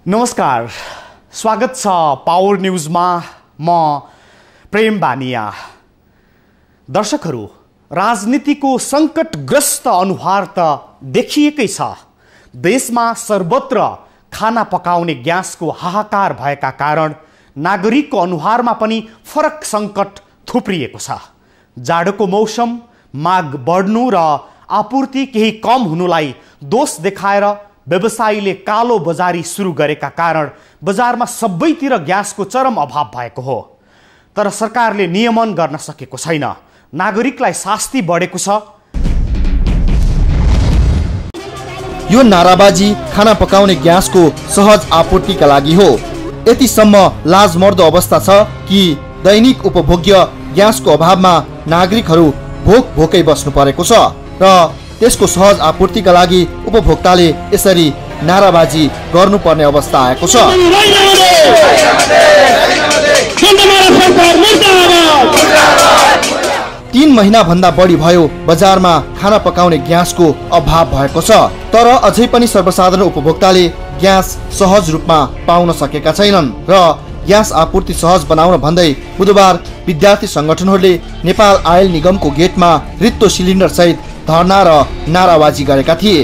नमस्कार, स्वागत छ पावर न्यूजमा। म प्रेम बानिया। दर्शकहरू, राजनीतिको सङ्कटग्रस्त अनुहार त देखिएकै छ। देशमा सर्वत्र खाना पकाउने ग्यासको हाहाकार भएका कारण नागरिकको अनुहारमा पनि फरक सङ्कट थुप्रिएको छ। जाडोको मौसम, माग बढ्नु र आपूर्ति केही कम हुनुलाई दोष देखाएर व्यवसायीले कालो बजारी सुरु गरेका कारण बजारमा सबैतिर ग्यासको चरम अभाव भएको हो। तर सरकारले नियमन गर्न सकेको छैन। नागरिकलाई शास्ति बढेको छ। यो नाराबाजी खाना पकाउने ग्यासको सहज आपूर्तिका लागि हो। यतिसम्म लाजमर्दो अवस्था छ कि दैनिक उपभोग्य ग्यासको अभावमा नागरिकहरू भोकै बस्नु परेको छ र त्यसको सहज आपूर्तिका लागि उपभोक्ताले यसरी नाराबाजी गर्नुपर्ने अवस्था आएको छ। 3 महिनाभन्दा बढी भयो बजारमा खाना पकाउने ग्यासको अभाव भएको छ। तर अझै पनि सर्वसाधारण उपभोक्ताले ग्यास सहज रूपमा पाउन सकेका छैनन् र ग्यास आपूर्ति सहज बनाउन भन्दै बुधबार विद्यार्थी संगठनहरूले नेपाल आयल निगमको गेटमा रित्तो सिलिन्डर सहित धरना र नाराबाजी गरेका थिए।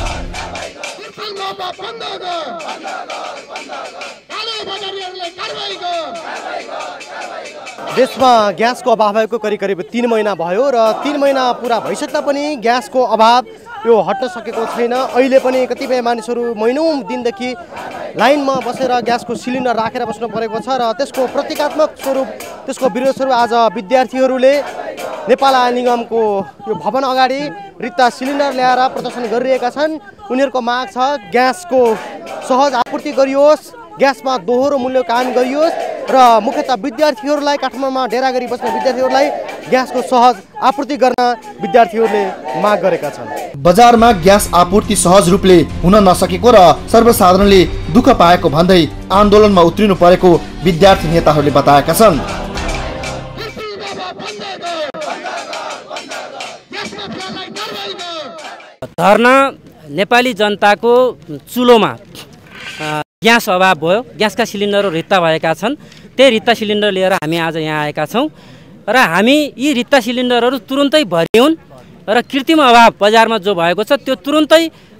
देशमा ग्यासको अभाव भएको करिब 3 महिना भयो र 3 महिना पुरा भइसक्दा पनि ग्यासको अभाव यो हट्न सकेको छैन। अहिले पनि कतिपय मानिसहरू महिनौं दिनदेखि लाइनमा बसेर ग्यासको सिलिन्डर राखेर बस्नु परेको छ र त्यसको प्रतीकात्मक स्वरूप, त्यसको विरोध स्वरूप आज विद्यार्थीहरूले नेपाल आयल निगमको यो भवन अगाडि रित्ता सिलिन्डर ल्याएर प्रदर्शन गरिरहेका छन्। उनीहरूको माग छ ग्यासको सहज आपूर्ति गरियोस्, ग्यासमा दोहोरो मूल्य कायम गरियोस् र मुख्यतः विद्यार्थीहरूलाई, काठमाडौँमा डेरा गरी बस्ने विद्यार्थीहरूलाई ग्यासको सहज आपूर्ति गर्न विद्यार्थीहरूले माग गरेका छन्। बजारमा ग्यास आपूर्ति सहज रूपले हुन नसकेको र सर्वसाधारणले दुःख पाएको भन्दै आन्दोलनमा उत्रिनु परेको विद्यार्थी नेताहरूले बताएका छन्। धरना नेपाली जनताको चुलोमा ग्यास अभाव भयो, ग्यासका सिलिन्डरहरू रित्ता भएका छन्। त्यही रित्ता सिलिन्डर लिएर हामी आज यहाँ आएका छौँ र हामी यी रित्ता सिलिन्डरहरू तुरुन्तै भरिउन् र कृत्रिम अभाव बजारमा जो भएको छ त्यो तुरुन्तै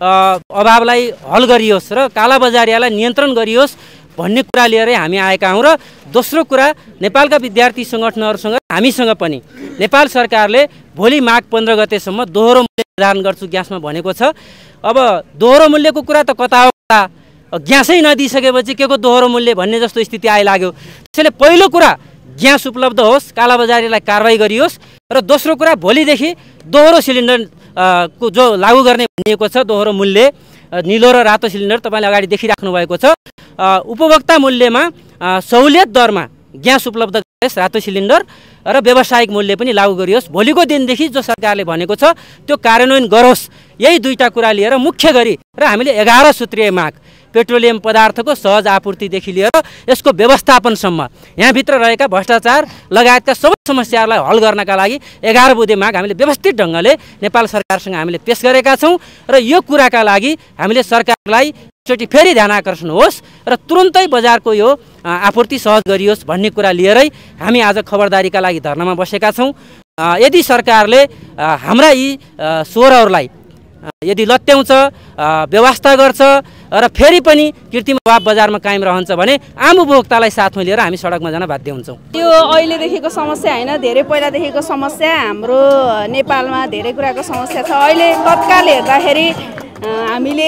अभावलाई हल गरियोस् र कालाबजारीलाई नियन्त्रण गरियोस् भन्ने कुरा लिएरै हामी आएका हौँ। र दोस्रो कुरा, नेपालका विद्यार्थी सङ्गठनहरूसँग हामीसँग पनि नेपाल सरकारले भोलि माघ 15 गतेसम्म दोहोरो मूल्य निर्धारण गर्छु ग्यासमा भनेको छ। अब दोहोरो मूल्यको कुरा त कता हो कता, ग्यासै नदिइसकेपछि के को दोहोरो मूल्य भन्ने जस्तो स्थिति आइलाग्यो। त्यसैले पहिलो कुरा ग्यास उपलब्ध होस्, कालाबजारीलाई कारवाही गरियोस् र दोस्रो कुरा भोलिदेखि दोहोरो सिलिन्डर को जो लागू गर्ने भनिएको छ, दोहोरो मूल्य निलो र रातो सिलिन्डर तपाईँले अगाडि देखिराख्नु भएको छ, उपभोक्ता मूल्यमा सहुलियत दरमा ग्यास उपलब्ध गरोस् रातो सिलिन्डर र व्यावसायिक मूल्य पनि लागू गरियोस्। भोलिको दिनदेखि जो सरकारले भनेको छ त्यो कार्यान्वयन गरोस्। यही दुईटा कुरा लिएर मुख्य गरी र हामीले 11 सूत्रीय माग, पेट्रोलियम पदार्थको सहज आपूर्तिदेखि लिएर यसको व्यवस्थापनसम्म, यहाँभित्र रहेका भ्रष्टाचार लगायतका सबै समस्याहरूलाई हल गर्नका लागि 11 बुँदे माग हामीले व्यवस्थित ढङ्गले नेपाल सरकारसँग हामीले पेश गरेका छौँ र यो कुराका लागि हामीले सरकारलाई एकचोटि फेरि ध्यान आकर्षण होस् र तुरुन्तै बजारको यो आपूर्ति सहज गरियोस् भन्ने कुरा लिएरै हामी आज खबरदारीका लागि धरनामा बसेका छौँ। यदि सरकारले हाम्रा यी स्वरहरूलाई यदि लत्याउँछ, व्यवस्था गर्छ र फेरि पनि कृत्रिम अभाव बजारमा कायम रहन्छ भने आम उपभोक्तालाई साथमा लिएर हामी सडकमा जान बाध्य हुन्छौँ। यो अहिलेदेखिको समस्या होइन, धेरै पहिलादेखिको समस्या। हाम्रो नेपालमा धेरै कुराको समस्या छ। अहिले तत्काल हेर्दाखेरि हामीले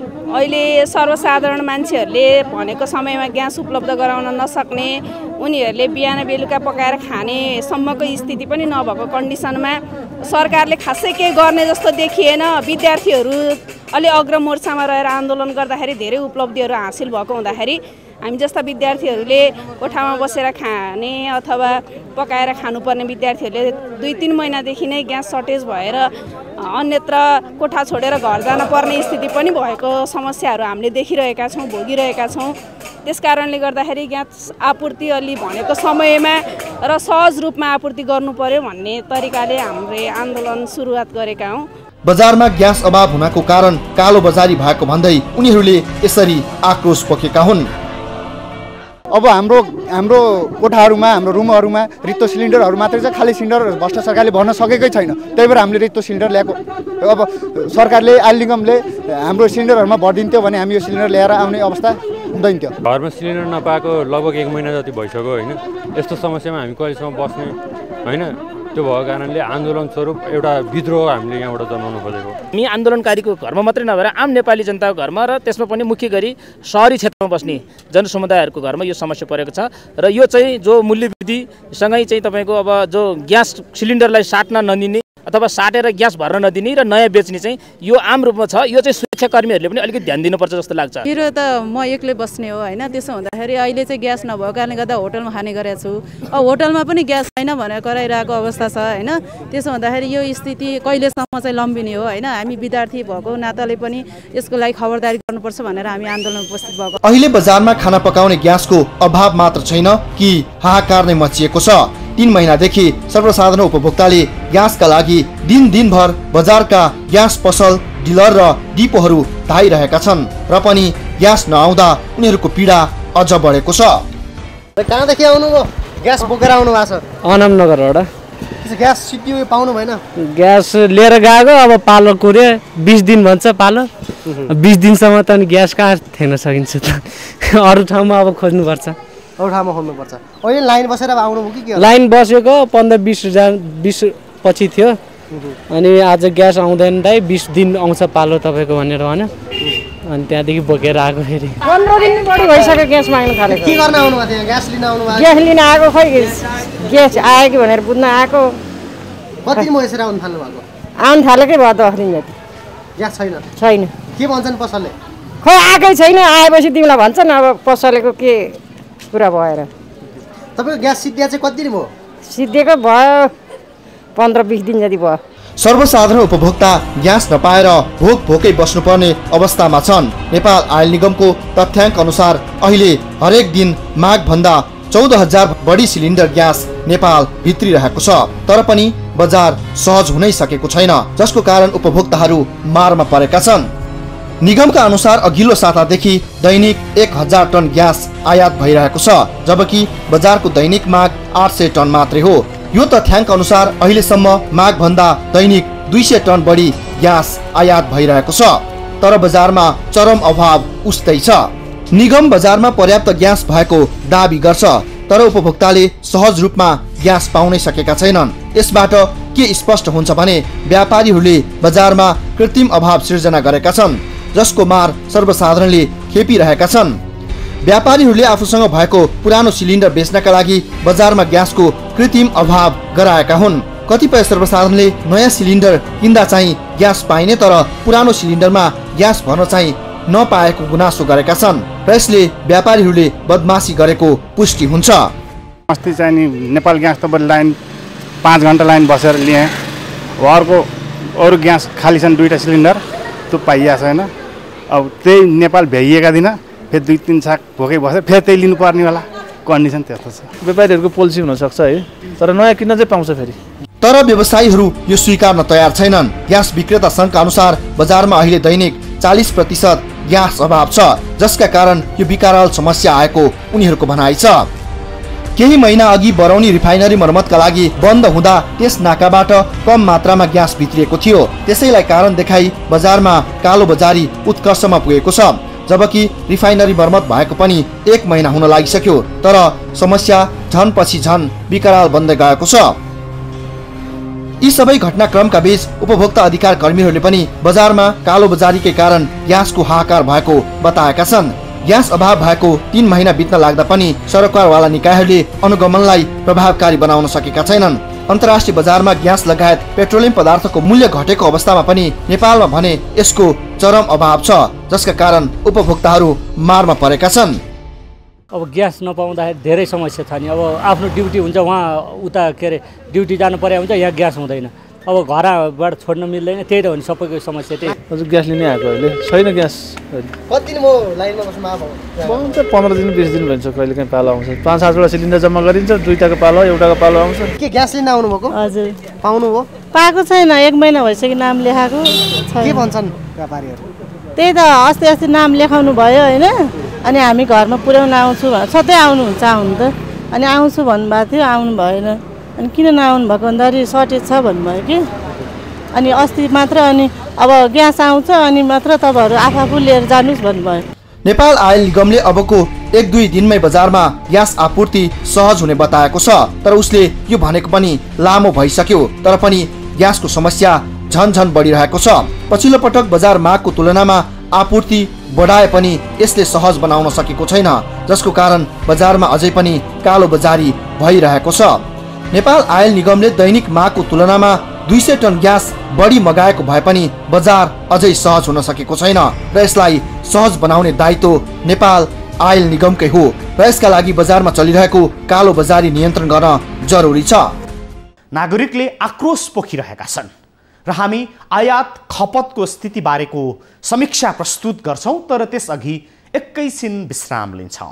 अहिले सर्वसाधारण मान्छेहरूले भनेको समयमा ग्यास उपलब्ध गराउन नसक्ने, उनीहरूले बिहान बेलुका पकाएर खाने सम्मको स्थिति पनि नभएको कन्डिसनमा सरकारले खासै केही गर्ने जस्तो देखिएन। विद्यार्थीहरू अलि अग्रमोर्चामा रहेर आन्दोलन गर्दाखेरि धेरै उपलब्धिहरू हासिल भएको हुँदाखेरि हामी जस्ता विद्यार्थीहरूले कोठामा बसेर खाने अथवा पकाएर खानुपर्ने विद्यार्थीहरूले 2-3 महिनादेखि नै ग्यास सर्टेज भएर अन्यत्र कोठा छोडेर घर जान पर्ने स्थिति पनि भएको समस्याहरू हामीले देखिरहेका छौँ, भोगिरहेका छौँ। त्यसकारणले गर्दाखेरि ग्यास आपूर्ति अलि भनेको समयमा र सहज रूपमा आपूर्ति गर्नु पर्यो भन्ने तरिकाले हामीले आन्दोलन सुरुवात गरेका हौँ। बजारमा ग्यास अभाव हुनको कारण कालो बजारी भएको भन्दै उनीहरूले यसरी आक्रोश पोखेका हुन्। अब हाम्रो कोठाहरूमा हाम्रो रुमहरूमा रित्तो सिलिन्डरहरू मात्रै छ, खाली सिलिन्डर भ्रष्ट सरकारले भर्न सकेकै छैन। त्यही भएर हामीले रित्तो सिलिन्डर ल्याएको। अब सरकारले आइल निगमले हाम्रो सिलिन्डरहरूमा भरिदिन्थ्यो भने हामी यो सिलिन्डर ल्याएर आउने अवस्था हुँदैन थियो। घरमा सिलिन्डर नपाएको लगभग 1 महिना जति भइसक्यो होइन। यस्तो समस्यामा हामी कहिलेसम्म बस्ने होइन। त्यो भएको कारणले आन्दोलन स्वरूप एउटा विद्रोह हामीले यहाँबाट जनाउनु खोजेको। हामी आन्दोलनकारीको घरमा मात्रै नभएर आम नेपाली जनताको घरमा र त्यसमा पनि मुख्य गरी सहरी क्षेत्रमा बस्ने जनसमुदायहरूको घरमा यो समस्या परेको छ। र यो चाहिँ जो मूल्यवृद्धिसँगै चाहिँ तपाईँको अब जो ग्यास सिलिन्डरलाई साट्न नदिने अथवा साटेर ग्यास भर्न नदिने र नयाँ बेच्ने चाहिँ यो आम रूपमा छ। यो चाहिँ सुरक्षाकर्मीहरूले पनि अलिकति ध्यान दिनुपर्छ जस्तो लाग्छ। मेरो त म एक्लै बस्ने हो होइन। त्यसो हुँदाखेरि अहिले चाहिँ ग्यास नभएको कारणले गर्दा होटलमा खाने गरेको छु। अब होटलमा पनि ग्यास छैन भनेर कराइरहेको अवस्था छ होइन। त्यसो हुँदाखेरि यो स्थिति कहिलेसम्म चाहिँ लम्बिने हो होइन। हामी विद्यार्थी भएको नाताले पनि यसको लागि खबरदारी गर्नुपर्छ भनेर हामी आन्दोलनमा उपस्थित भएको। अहिले बजारमा खाना पकाउने ग्यासको अभाव मात्र छैन कि हाहाकार नै मचिएको छ। 3 महिनादेखि सर्वसाधारण उपभोक्ताले ग्यासका लागि दिनभर बजारका ग्यास पसल, डिलर र डिपोहरू धाइरहेका छन् र पनि ग्यास नआउँदा उनीहरूको पीडा अझ बढेको छ। कहाँदेखि आउनुभयो? ग्यास बोकेर आउनु भएको छ? अनामनगरबाट। ग्यास सिद्धियो पाउनु भएन? ग्यास लिएर गएको अब पालो कुरे 20 दिन भन्छ पालो। 20 दिनसम्म त ग्यास कहाँ थिएन सकिन्छ त। अरू ठाउँमा अब खोज्नुपर्छ। अरू ठाउँमा खोज्नुपर्छ। अहिले लाइन बसेर आउनुभयो कि के? लाइन बसेको 15-20 पछि थियो। अनि आज ग्यास आउँदैन दाइ 20 दिन आउँछ पालो तपाईँको भनेर भन्यो। अनि त्यहाँदेखि बोकेर आएको फेरि 15 दिन बढी भइसक्यो ग्यास माग्नु थालेको। के गर्न आउनु भएको थियो? ग्यास लिन आउनु भएको? ग्यास लिन आएको खै ग्यास आयो कि भनेर बुझ्न आएको। कति दिन बसेर आउनु थाल्नु भएको? आउनु थालेकै भयो 10 दिन जति। ग्यास छैन। के भन्छन् पसलले? खै आएकै छैन। आएपछि तिमीलाई भन्छन् अब पसलेको के कुरा भएर। तपाईँको ग्यास सिद्धिया चाहिँ कति दिन भयो? सिद्धिएको भयो 15-20 दिन जति भयो। सर्वसाधारण उपभोक्ता ग्यास नपाएर भोकै बस्नुपर्ने अवस्थामा छन्। नेपाल आयल निगमको तथ्याङ्क अनुसार अहिले हरेक दिन माग भन्दा 14,000 बढी सिलिन्डर ग्यास नेपाल भित्रिरहेको छ। तर पनि बजार सहज हुनै सकेको छैन, जसको कारण उपभोक्ताहरू मारमा परेका छन्। निगमका अनुसार अघिल्लो सातादेखि दैनिक 1000 टन ग्यास आयात भइरहेको छ, जबकि बजारको दैनिक माग 800 टन मात्रै हो। यो तथ्याङ्क अनुसार अहिलेसम्म माग भन्दा दैनिक 200 टन बढी ग्यास आयात भइरहेको छ। तर बजारमा चरम अभाव उस्तै छ। निगम बजारमा पर्याप्त ग्यास भएको दाबी गर्छ, तर उपभोक्ताले सहज रूपमा ग्यास पाउनै सकेका छैनन्। यसबाट के स्पष्ट हुन्छ भने व्यापारीहरूले बजारमा कृत्रिम अभाव सिर्जना गरेका छन्, जसको मार सर्वसाधारणले खेपिरहेका छन्। व्यापारीहरूले आफूसँग भएको पुरानो सिलिन्डर बेच्नका लागि बजारमा ग्यासको कृत्रिम अभाव गराएका हुन्। कतिपय सर्वसाधारणले नयाँ सिलिन्डर किन्दा चाहिँ ग्यास पाइने तर पुरानो सिलिन्डरमा ग्यास भर्न चाहिँ नपाएको गुनासो गरेका छन् र यसले व्यापारीहरूले बदमासी गरेको पुष्टि हुन्छ। अस्ति चाहिँ नि नेपाल ग्यास त लाइन 5 घण्टा लाइन बसेर लिएँ। अर्को अरू ग्यास खाली छन् 2टा सिलिन्डर, त्यो पाइएको छैन। अब त्यही नेपाल भ्याइएका दिन फेरि 2-3 छाक भोकै बसेर फेरि त्यही लिनुपर्ने होला कन्डिसन त्यस्तो छ। व्यापारीहरूको पोलिसी हुनसक्छ है, तर नयाँ किन्न चाहिँ पाउँछ फेरि। तर व्यवसायीहरू यो स्वीकार्न तयार छैनन्। ग्यास विक्रेता सङ्घका अनुसार बजारमा अहिले दैनिक 40% ग्यास अभाव छ, जसका कारण यो विकराल समस्या आएको उनीहरूको भनाइ छ। केही महिना अघि बरौनी रिफाइनरी मर्मतका लागि बन्द हुँदा त्यस नाकाबाट कम मात्रामा ग्यास भित्रिएको थियो। त्यसैलाई कारण देखाई बजारमा कालो बजारी उत्कर्षमा पुगेको छ, जबकि रिफाइनरी मर्मत भएको पनि 1 महिना हुन लागिसक्यो। तर समस्या झन पछि झन विकराल बन्दै गएको छ। यी सबै घटनाक्रमका बीच उपभोक्ता अधिकार कर्मीहरूले पनि बजारमा कालो बजारीकै कारण ग्यासको हाहाकार भएको बताएका छन्। ग्यास अभाव भएको 3 महिना बित्न लाग्दा पनि सरकारवाला निकायहरूले अनुगमनलाई प्रभावकारी बनाउन सकेका छैनन्। अन्तर्राष्ट्रिय बजारमा ग्यास लगायत पेट्रोलियम पदार्थको मूल्य घटेको अवस्थामा पनि नेपालमा भने यसको चरम अभाव छ, जसका कारण उपभोक्ताहरू मारमा परेका छन्। अब ग्यास नपाउँदाखेरि धेरै समस्या छ नि। अब आफ्नो ड्युटी हुन्छ वहाँ उता के अरे ड्युटी जानु पर्या हुन्छ, यहाँ ग्यास हुँदैन। अब घरबाट छोड्न मिल्दैन, त्यही त हो नि सबैको समस्या त्यही। हजुर ग्यास लिने आएको अहिले छैन ग्यास। कति दिन म लाइनमा बस्नु आएको? 15 दिन 20 दिन भन्छ, कहिले काहीँ पालो आउँछ। 5-7 वटा सिलिन्डर जम्मा गरिन्छ, 2टाको पालो 1टाको पालो आउँछ। के ग्यास लिन आउनु भएको? हजुर। पाउनु भयो? पाएको छैन, 1 महिना भइसक्यो नाम लेखाएको के भन्छन् व्यापारीहरू? त्यही त अस्ति नाम लेखाउनु भयो होइन, अनि हामी घरमा पुर्याउन आउँछु सधैँ आउनुहुन्छ आउनु त, अनि आउँछु भन्नुभएको थियो, आउनु भएन। अनि किन नआउनु भएको भन्दाखेरि सर्टेज छ भन्नुभयो कि, अनि अस्ति मात्र अनि अब ग्यास आउँछ अनि मात्र तपाईँहरू आफू लिएर जानुहोस् भन्नुभयो। नेपाल आयल निगमले अबको 1-2 दिनमै बजारमा ग्यास आपूर्ति सहज हुने बताएको छ, तर उसले यो भनेको पनि लामो भइसक्यो, तर पनि ग्यासको समस्या झन बढिरहेको छ। पछिल्लो पटक बजार मागको तुलनामा आपूर्ति बढाए पनि यसले सहज बनाउन सकेको छैन, जसको कारण बजारमा अझै पनि कालो बजारी भइरहेको छ। नेपाल आयल निगमले दैनिक मागको तुलनामा 200 टन ग्यास बढी मगाएको भए पनि बजार अझै सहज हुन सकेको छैन र यसलाई सहज बनाउने दायित्व नेपाल आयल निगमकै हो र यसका लागि बजारमा चलिरहेको कालो बजारी नियन्त्रण गर्न जरुरी छ। नागरिकले आक्रोश पोखिरहेका छन् र हामी आयात खपतको स्थिति बारेको समीक्षा प्रस्तुत गर्छौं, तर त्यसअघि एकैछिन विश्राम लिन्छौं।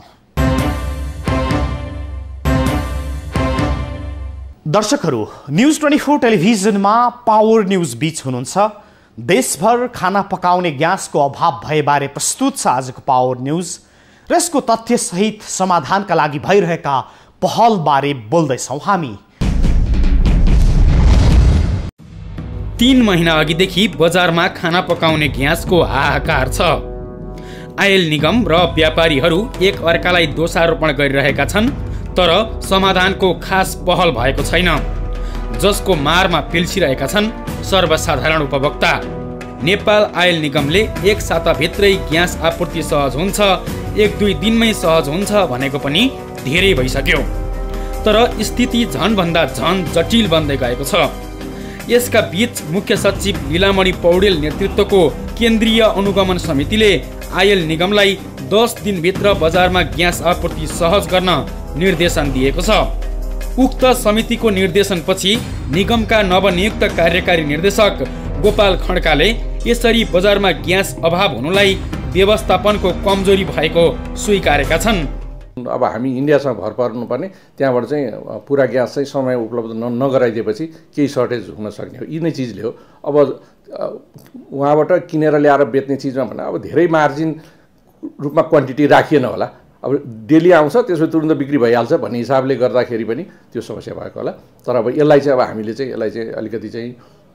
दर्शकहरू, न्यूज 24 टेलिभिजनमा पावर न्यूज बीच हुनुहुन्छ। देशभर खाना पकाउने ग्यासको अभाव भएबारे प्रस्तुत छ आजको पावर न्यूज र यसको तथ्यसहित समाधानका लागि भइरहेका पहलबारे बोल्दैछौँ हामी। 3 महिना अघिदेखि बजारमा खाना पकाउने ग्यासको हाहाकार छ। आयल निगम र व्यापारीहरू एक अर्कालाई दोषारोपण गरिरहेका छन्, तर समाधानको खास पहल भएको छैन, जसको मारमा पिल्सिरहेका छन् सर्वसाधारण उपभोक्ता। नेपाल आयल निगमले एक साताभित्रै ग्यास आपूर्ति सहज हुन्छ, 1-2 दिनमै सहज हुन्छ भनेको पनि धेरै भइसक्यो, तर स्थिति झनभन्दा झन जटिल बन्दै गएको छ। यसका बीच मुख्य सचिव लीलामणि पौडेल नेतृत्वको केन्द्रीय अनुगमन समितिले आयल निगमलाई 10 दिनभित्र बजारमा ग्यास आपूर्ति सहज गर्न निर्देशन दिएको छ। उक्त समितिको निर्देशनपछि निगमका नवनियुक्त कार्यकारी निर्देशक गोपाल खड्काले यसरी बजारमा ग्यास अभाव हुनुलाई व्यवस्थापनको कमजोरी भएको स्वीकारेका छन्। अब हामी इन्डियासँग भर पर्नुपर्ने, त्यहाँबाट चाहिँ पुरा ग्यास चाहिँ समय उपलब्ध नगराइदिएपछि केही सर्टेज हुन सक्ने हो। यी नै चिजले हो। अब उहाँबाट किनेर ल्याएर बेच्ने चिजमा भन्दा अब धेरै मार्जिन रूपमा क्वान्टिटी राखिएन होला, अब डेली आउँछ त्यसपछि तुरुन्त बिक्री भइहाल्छ भन्ने हिसाबले गर्दाखेरि पनि त्यो समस्या भएको होला। तर अब यसलाई चाहिँ अब हामीले चाहिँ यसलाई चाहिँ अलिकति चाहिँ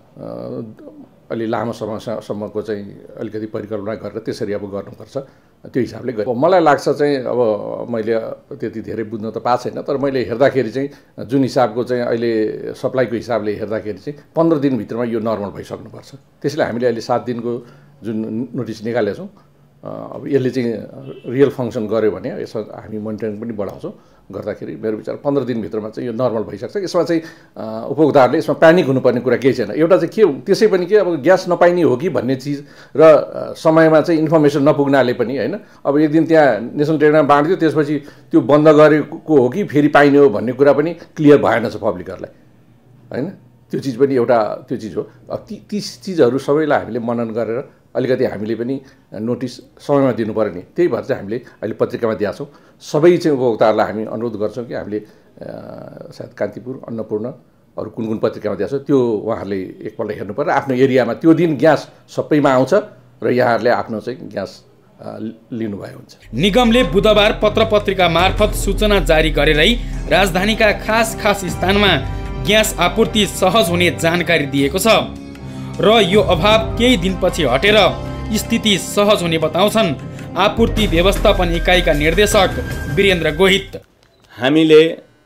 अलि लामो समयसम्मको चाहिँ अलिकति परिकल्पना गरेर त्यसरी अब गर्नुपर्छ, त्यो हिसाबले गर्छ। मलाई लाग्छ चाहिँ अब मैले त्यति धेरै बुझ्न त पाएको छैन, तर मैले हेर्दाखेरि चाहिँ जुन हिसाबको चाहिँ अहिले सप्लाईको हिसाबले हेर्दाखेरि चाहिँ 15 दिनभित्रमा यो नर्मल भइसक्नुपर्छ। त्यसैले हामीले अहिले 7 दिनको जुन नोटिस निकालेका छौँ, अब यसले चाहिँ रियल फङ्सन गर्यो भने यसमा हामी मोनिटरिङ पनि बढाउँछौँ। गर्दाखेरि मेरो विचार 15 दिनभित्रमा चाहिँ यो नर्मल भइसक्छ। यसमा चाहिँ उपभोक्ताहरूले यसमा प्यानिक हुनुपर्ने कुरा केही छैन। एउटा चाहिँ के त्यसै पनि के अब ग्यास नपाइने हो कि भन्ने चिज र समयमा चाहिँ इन्फर्मेसन नपुग्नाले पनि होइन, अब एक दिन त्यहाँ नेसनल ट्रेडमा बाँड्थ्यो त्यसपछि त्यो बन्द गरेको हो कि फेरि पाइने हो भन्ने कुरा पनि क्लियर भएन छ पब्लिकहरूलाई होइन। त्यो चिज पनि एउटा त्यो चिज हो। ती चिजहरू सबैलाई हामीले मनन गरेर अलिकति हामीले पनि नोटिस समयमा दिनु पर्यो नि, त्यही भएर चाहिँ हामीले अहिले पत्रिकामा दिएका छौँ। सबै चाहिँ उपभोक्ताहरूलाई हामी अनुरोध गर्छौँ कि हामीले सायद कान्तिपुर, अन्नपूर्ण अरू कुन कुन पत्रिकामा दिएका छौँ त्यो उहाँहरूले एकपल्ट हेर्नु पर्यो। आफ्नो एरियामा त्यो दिन ग्यास सबैमा आउँछ र यहाँहरूले आफ्नो चाहिँ ग्यास लिनुभयो हुन्छ। निगमले बुधबार पत्र पत्रिका मार्फत सूचना जारी गरेरै राजधानीका खास स्थानमा ग्यास आपूर्ति सहज हुने जानकारी दिएको छ र यो अभाव केही दिनपछि हटेर स्थिति सहज हुने बताउँछन् आपूर्ति व्यवस्थापन इकाइका निर्देशक वीरेन्द्र गोहित। हामीले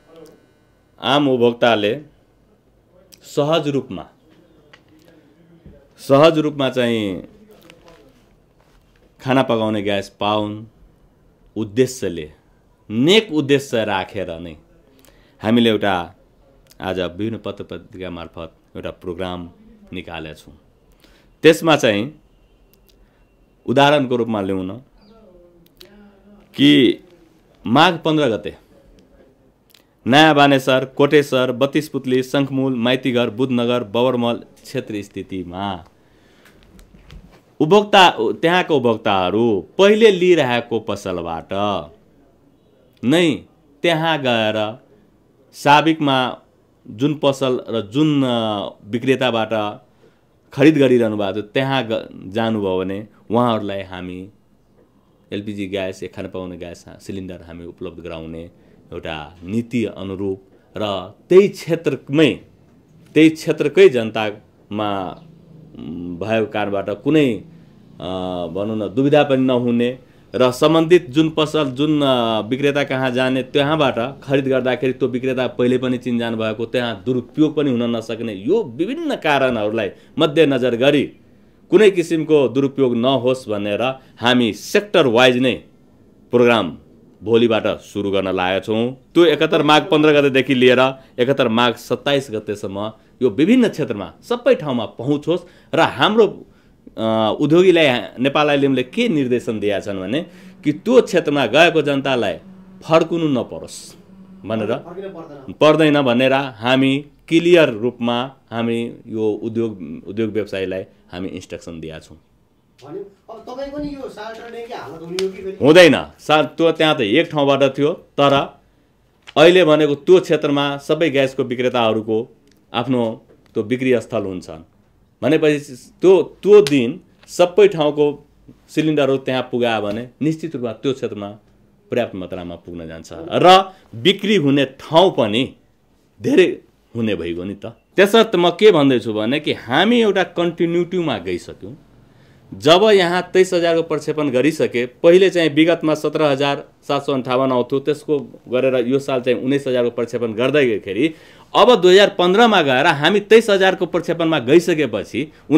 आम उपभोक्ताले सहज रूपमा चाहिँ खाना पकाउने ग्यास पाउन् उद्देश्यले नेक उद्देश्य राखेर नै हामीले एउटा आज विभिन्न पत्र पत्रिका मार्फत एउटा प्रोग्राम निकालेका छौँ। त्यसमा चाहिँ उदाहरणको रूपमा ल्याउन कि माघ 15 गते नयाँ बानेश्वर, कोटेश्वर, 32 पुतली, शङ्खमूल, माइतीघर, बुधनगर, बबरमल क्षेत्र स्थितिमा त्यहाँको उपभोक्ताहरू पहिले लिइरहेको पसलबाट नै त्यहाँ गएर साबिकमा जुन पसल र जुन विक्रेताबाट खरिद गरिरहनु भएको थियो त्यहाँ जानुभयो भने उहाँहरूलाई हामी एलपिजी ग्यास या खाना पकाउने ग्यास सिलिन्डर हामी उपलब्ध गराउने एउटा नीति अनुरूप र त्यही क्षेत्रकै जनतामा भएको कारणबाट कुनै भनौँ न दुविधा पनि नहुने र सम्बन्धित जुन पसल जुन विक्रेता कहाँ जाने त्यहाँबाट खरिद गर्दाखेरि त्यो विक्रेता पहिले पनि चिन्जान भएको त्यहाँ दुरुपयोग पनि हुन नसक्ने यो विभिन्न कारणहरूलाई मध्यनजर गरी कुनै किसिमको दुरुपयोग नहोस् भनेर हामी सेक्टर वाइज नै प्रोग्राम भोलिबाट सुरु गर्न लागेका छौँ। त्यो 71 माघ 15 गतेदेखि लिएर 71 माघ 27 गतेसम्म यो विभिन्न क्षेत्रमा सबै ठाउँमा पहुँच होस् र हाम्रो उद्योगीलाई नेपाल आइएलएमले के निर्देशन दिएका छन् भने कि त्यो क्षेत्रमा गएको जनतालाई फर्कुनु नपरोस् भनेर पर्दैन भनेर हामी क्लियर रूपमा हामी यो उद्योग व्यवसायीलाई हामी इन्स्ट्रक्सन दिएका छौँ। हुँदैन त्यो त्यहाँ त एक ठाउँबाट थियो तर अहिले भनेको त्यो क्षेत्रमा सबै ग्यासको विक्रेताहरूको आफ्नो त्यो बिक्री स्थल हुन्छ भनेपछि त्यो दिन सबै ठाउँको सिलिन्डरहरू त्यहाँ पुगायो भने निश्चित रूपमा त्यो क्षेत्रमा पर्याप्त मात्रामा पुग्न जान्छ र बिक्री हुने ठाउँ पनि धेरै हुने भइगयो नि त। त्यसर्थ म के भन्दैछु भने कि हामी एउटा कन्टिन्युटीमा गइसक्यौँ। जब यहाँ 23,000 को प्रक्षेपण गरिसके पहिले चाहिँ विगतमा 17,758 आउँथ्यो त्यसको गरेर यो साल चाहिँ 19,000 को प्रक्षेपण गर्दैखेरि अब 2015 मा गएर हामी 23,000 को प्रक्षेपणमा गइसकेपछि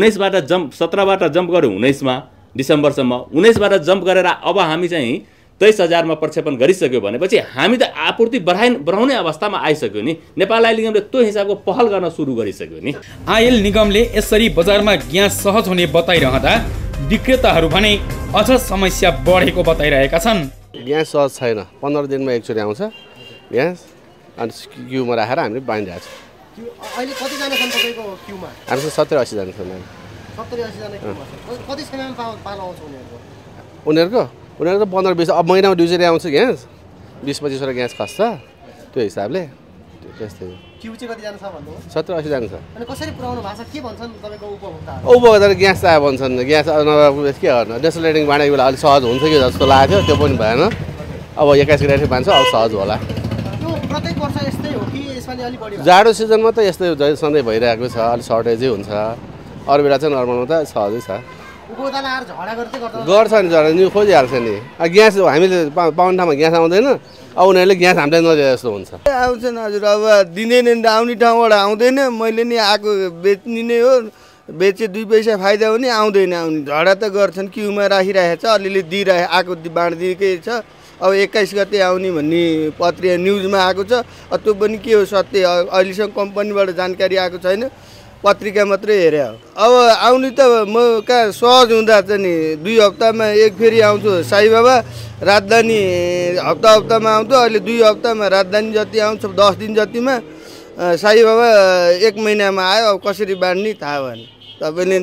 17बाट जम्प गर्यो 19 मा डिसेम्बरसम्म 19 बाट जम्प गरेर अब हामी चाहिँ 23,000 मा प्रक्षेपण गरिसक्यो भनेपछि हामी त आपूर्ति बढाउने अवस्थामा आइसक्यो नि। नेपाल आयल निगमले त्यो हिसाबको पहल गर्न सुरु गरिसक्यो नि। आयल निगमले यसरी बजारमा ग्यास सहज हुने बताइरहँदा विक्रेताहरू भने अझ समस्या बढेको बताइरहेका छन्। ग्यास सहज छैन, 15 दिनमा एकचोटि आउँछ ग्यास अनि क्युमा राखेर हामीले बाँधिरहेको छ। अहिले कति जना छन् तपाईको क्युमा? हामीसँग 70-80 जना छन्। 70-80 जना क्युमा छन्। कति समयमा पालो आउँछ उनीहरुको? उनीहरु त 15-20 अब महिनामा दुईचोटि आउँछ ग्यास, 20-25 वटा ग्यास खस्छ त्यो हिसाबले त्यस्तै। क्यु चाहिँ कति जना छ भन्नु? 70-80 जना छ। अनि कसरी पुराउनु भएको छ? के भन्छन् तपाईको उपभोक्ताहरु? उपभोक्ताहरु ग्यास चाहिए भन्छन्। ग्यास नभए के गर्न? डेसोलेटिङ बाँडेको बेला अलि सहज हुन्छ कि जस्तो लाग्थ्यो, त्यो पनि भएन। अब 21 ग्रेड मान्छ अब सहज होला। यो प्रत्येक वर्ष यस्तै हो कि यसपालि अलि बढी? जाडो सिजनमा त यस्तै सधैँ भइरहेको छ, अलि सर्टेजै हुन्छ। अरू बेला चाहिँ नर्मलमा त सहजै छ। उपभोक्ताले आएर झगडा गर्छ नि, झगडा नि खोजिहाल्छ नि। ग्यास हामीले पाउने ठाउँमा ग्यास आउँदैन, अब उनीहरूले ग्यास हामीलाई नदिए जस्तो हुन्छ। आउँछन् हजुर, अब दिँदैन आउने ठाउँबाट आउँदैन। मैले नि आएको बेच्ने नै हो, बेचे 2 पैसा फाइदा हुने, आउँदैन आउने झगडा त गर्छन्। क्युमा राखिरहेको छ, अलिअलि दिइरहे आएको बाँडिदिएकै छ। अब 21 गते आउने भन्ने पत्रिका न्युजमा आएको छ, त्यो पनि के हो सत्य अहिलेसम्म कम्पनीबाट जानकारी आएको छैन, पत्रिका मात्रै हेरे हो। अब आउने त म कहाँ सहज हुँदा चाहिँ नि 2 हप्तामा एक फेरि आउँछु साई बाबा, राजधानी हप्तामा आउँथ्यो, अहिले 2 हप्तामा राजधानी जति आउँछ, 10 दिन जतिमा साई बाबा 1 महिनामा आयो। अब कसरी बाँड्ने थाहा भएन तपाईँले।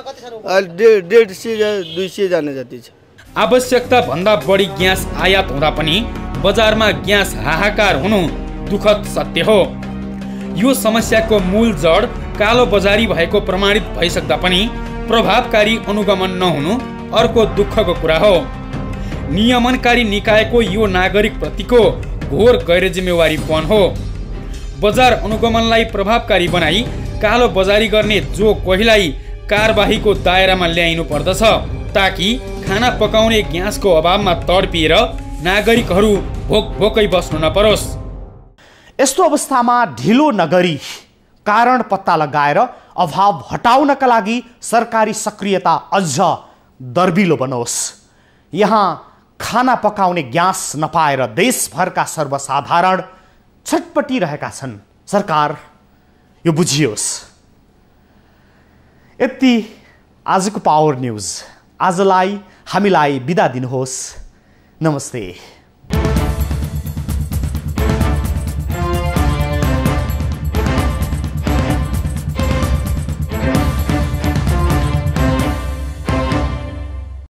150-200 जना जति छ। आवश्यकता भन्दा बढी ग्यास आयात हुँदा पनि बजारमा ग्यास हाहाकार हुनु दुःखद सत्य हो। यो समस्याको मूल जड कालो बजारी भएको प्रमाणित भइसक्दा पनि प्रभावकारी अनुगमन नहुनु अर्को दुःखको कुरा हो। नियमनकारी निकायको यो नागरिक प्रतिको घोर गैर जिम्मेवारीपन हो। बजार अनुगमनलाई प्रभावकारी बनाई कालो बजारी गर्ने जो कोहीलाई कारबाहीको दायरामा ल्याइनु पर्दछ ताकि खाना पकाउने ग्यासको अभावमा तडपिएर नागरिकहरू भोकै बस्नु नपरोस्। यस्तो अवस्थामा ढिलो नगरी कारण पत्ता लगाएर अभाव हटाउनका लागि सरकारी सक्रियता अझ दर्बिलो बनोस्। यहाँ खाना पकाउने ग्यास नपाएर देशभरका सर्वसाधारण छटपटिरहेका छन्। सरकार यो बुझियोस्। यति आजको पावर न्यूज। आजलाई हामीलाई बिदा दिनुहोस्। नमस्ते।